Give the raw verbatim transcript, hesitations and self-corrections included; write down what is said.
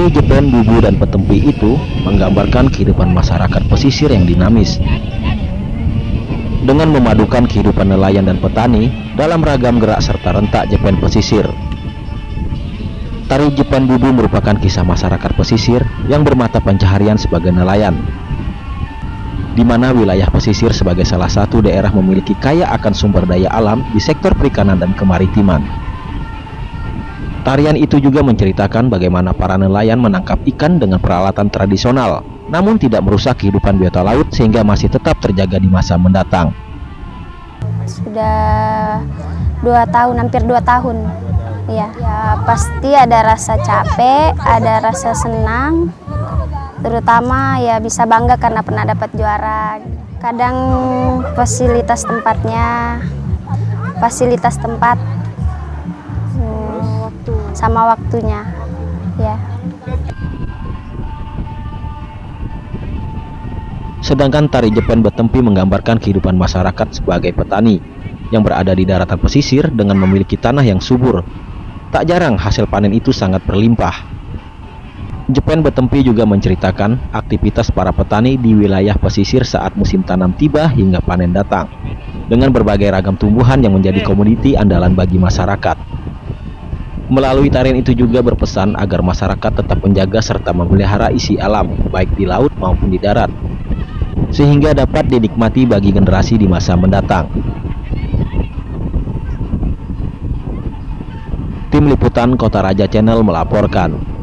Tari Jepen, Bubu, dan Petempi itu menggambarkan kehidupan masyarakat pesisir yang dinamis, dengan memadukan kehidupan nelayan dan petani dalam ragam gerak serta rentak Jepen pesisir. Tari Jepen Bubu merupakan kisah masyarakat pesisir yang bermata pencaharian sebagai nelayan, di mana wilayah pesisir sebagai salah satu daerah memiliki kaya akan sumber daya alam di sektor perikanan dan kemaritiman. Tarian itu juga menceritakan bagaimana para nelayan menangkap ikan dengan peralatan tradisional, namun tidak merusak kehidupan biota laut sehingga masih tetap terjaga di masa mendatang. Sudah dua tahun, hampir dua tahun. Ya, ya pasti ada rasa capek, ada rasa senang, terutama ya bisa bangga karena pernah dapat juara. Kadang fasilitas tempatnya, fasilitas tempat, hmm, sama waktunya, ya. Sedangkan Tari Jepen Betempi menggambarkan kehidupan masyarakat sebagai petani yang berada di daratan pesisir dengan memiliki tanah yang subur. Tak jarang hasil panen itu sangat berlimpah. Jepen Betempi juga menceritakan aktivitas para petani di wilayah pesisir saat musim tanam tiba hingga panen datang, dengan berbagai ragam tumbuhan yang menjadi komoditi andalan bagi masyarakat. Melalui tarian itu juga berpesan agar masyarakat tetap menjaga serta memelihara isi alam, baik di laut maupun di darat, sehingga dapat dinikmati bagi generasi di masa mendatang. Tim Liputan Kota Raja Channel melaporkan.